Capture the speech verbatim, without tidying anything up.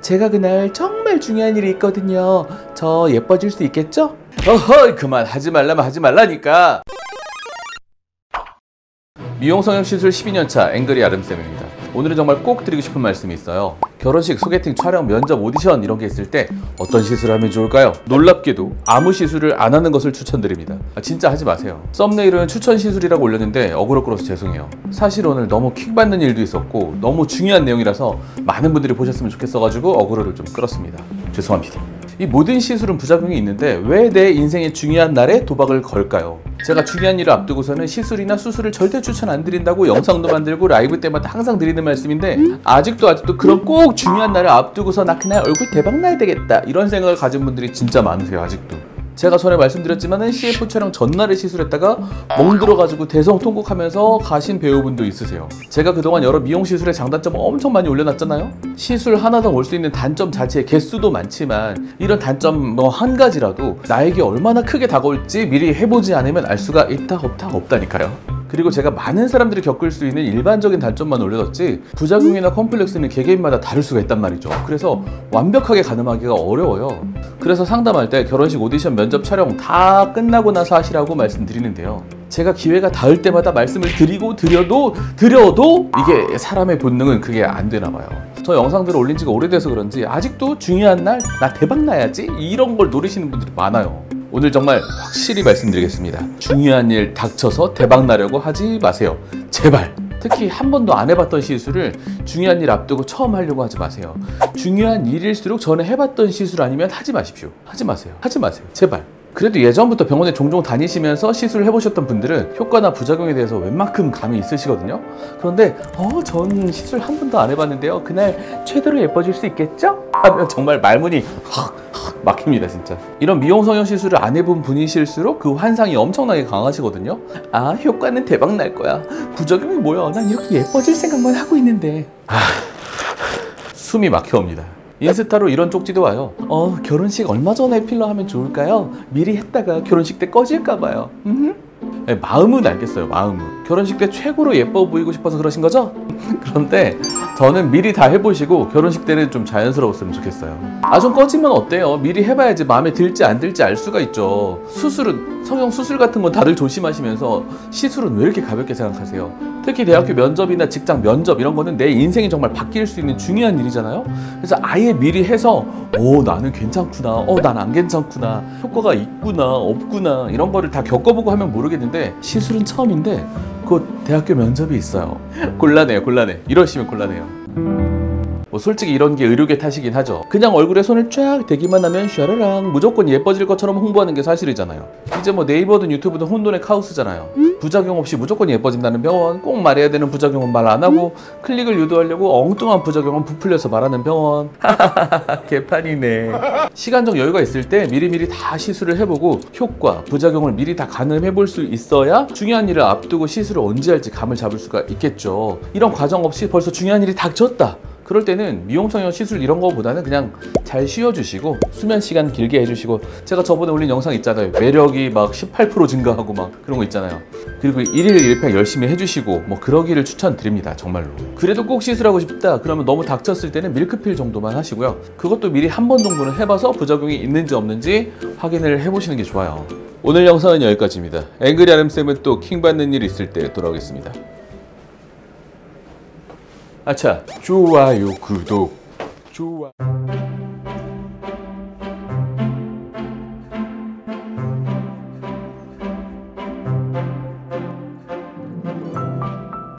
제가 그날 정말 중요한 일이 있거든요. 저 예뻐질 수 있겠죠? 어허, 그만 하지 말라면 하지 말라니까. 미용 성형 시술 십이 년 차 앵그리 아름쌤입니다. 오늘은 정말 꼭 드리고 싶은 말씀이 있어요. 결혼식, 소개팅, 촬영, 면접, 오디션 이런 게 있을 때 어떤 시술을 하면 좋을까요? 놀랍게도 아무 시술을 안 하는 것을 추천드립니다. 아, 진짜 하지 마세요. 썸네일은 추천 시술이라고 올렸는데 어그로 끌어서 죄송해요. 사실 오늘 너무 킥받는 일도 있었고 너무 중요한 내용이라서 많은 분들이 보셨으면 좋겠어가지고 어그로를 좀 끌었습니다. 죄송합니다. 이 모든 시술은 부작용이 있는데 왜 내 인생의 중요한 날에 도박을 걸까요? 제가 중요한 일을 앞두고서는 시술이나 수술을 절대 추천 안 드린다고 영상도 만들고 라이브 때마다 항상 드리는 말씀인데 아직도 아직도 그런 꼭 중요한 날을 앞두고서 나 그날 얼굴 대박 나야 되겠다 이런 생각을 가진 분들이 진짜 많으세요. 아직도. 제가 전에 말씀드렸지만은 씨에프 촬영 전날에 시술했다가 멍들어가지고 대성통곡하면서 가신 배우분도 있으세요. 제가 그동안 여러 미용 시술의 장단점을 엄청 많이 올려놨잖아요. 시술 하나당 올 수 있는 단점 자체의 개수도 많지만 이런 단점 뭐 한 가지라도 나에게 얼마나 크게 다가올지 미리 해보지 않으면 알 수가 있다 없다 없다니까요. 그리고 제가 많은 사람들이 겪을 수 있는 일반적인 단점만 올려뒀지 부작용이나 컴플렉스는 개개인마다 다를 수가 있단 말이죠. 그래서 완벽하게 가늠하기가 어려워요. 그래서 상담할 때 결혼식, 오디션, 면접, 촬영 다 끝나고 나서 하시라고 말씀드리는데요. 제가 기회가 닿을 때마다 말씀을 드리고 드려도 드려도 이게 사람의 본능은 그게 안 되나 봐요. 저 영상들을 올린 지가 오래돼서 그런지 아직도 중요한 날 나 대박 나야지 이런 걸 노리시는 분들이 많아요. 오늘 정말 확실히 말씀드리겠습니다. 중요한 일 닥쳐서 대박 나려고 하지 마세요. 제발. 특히 한 번도 안 해봤던 시술을 중요한 일 앞두고 처음 하려고 하지 마세요. 중요한 일일수록 전에 해봤던 시술 아니면 하지 마십시오. 하지 마세요. 하지 마세요. 제발. 그래도 예전부터 병원에 종종 다니시면서 시술을 해보셨던 분들은 효과나 부작용에 대해서 웬만큼 감이 있으시거든요. 그런데 어, 전 시술 한 번도 안 해봤는데요. 그날 최대로 예뻐질 수 있겠죠? 하면 정말 말문이 확, 확 막힙니다 진짜. 이런 미용 성형 시술을 안 해본 분이실수록 그 환상이 엄청나게 강하시거든요. 아, 효과는 대박 날 거야. 부작용이 뭐야? 난 이렇게 예뻐질 생각만 하고 있는데. 아, 숨이 막혀옵니다. 인스타로 이런 쪽지도 와요. 어, 결혼식 얼마 전에 필러 하면 좋을까요? 미리 했다가 결혼식 때 꺼질까봐요. 네, 마음은 알겠어요. 마음은. 결혼식 때 최고로 예뻐 보이고 싶어서 그러신 거죠? 그런데 저는 미리 다 해보시고 결혼식 때는 좀 자연스러웠으면 좋겠어요. 아, 좀 꺼지면 어때요? 미리 해봐야지 마음에 들지 안 들지 알 수가 있죠. 수술은, 성형 수술 같은 건 다들 조심하시면서 시술은 왜 이렇게 가볍게 생각하세요? 특히 대학교 면접이나 직장 면접 이런 거는 내 인생이 정말 바뀔 수 있는 중요한 일이잖아요. 그래서 아예 미리 해서 어, 나는 괜찮구나, 어, 난 안 괜찮구나, 효과가 있구나 없구나 이런 거를 다 겪어보고 하면 모르겠는데 시술은 처음인데 곧 대학교 면접이 있어요. 곤란해요. 곤란해. 이러시면 곤란해요. 뭐 솔직히 이런 게 의료계 탓이긴 하죠. 그냥 얼굴에 손을 쫙 대기만 하면 샤라랑 무조건 예뻐질 것처럼 홍보하는 게 사실이잖아요. 이제 뭐 네이버든 유튜브든 혼돈의 카오스잖아요. 부작용 없이 무조건 예뻐진다는 병원, 꼭 말해야 되는 부작용은 말 안 하고 클릭을 유도하려고 엉뚱한 부작용은 부풀려서 말하는 병원. 개판이네. 시간적 여유가 있을 때 미리미리 다 시술을 해보고 효과, 부작용을 미리 다 가늠해 볼 수 있어야 중요한 일을 앞두고 시술을 언제 할지 감을 잡을 수가 있겠죠. 이런 과정 없이 벌써 중요한 일이 닥쳤다. 그럴 때는 미용 성형 시술 이런 거보다는 그냥 잘 쉬어주시고 수면 시간 길게 해주시고, 제가 저번에 올린 영상 있잖아요. 매력이 막 십팔 퍼센트 증가하고 막 그런 거 있잖아요. 그리고 일일 일팩 열심히 해주시고 뭐 그러기를 추천드립니다. 정말로. 그래도 꼭 시술하고 싶다 그러면 너무 닥쳤을 때는 밀크필 정도만 하시고요. 그것도 미리 한 번 정도는 해봐서 부작용이 있는지 없는지 확인을 해보시는 게 좋아요. 오늘 영상은 여기까지입니다. 앵그리 아름쌤은 또 킹받는 일 있을 때 돌아오겠습니다. 아차, 좋아요, 구독, 좋아.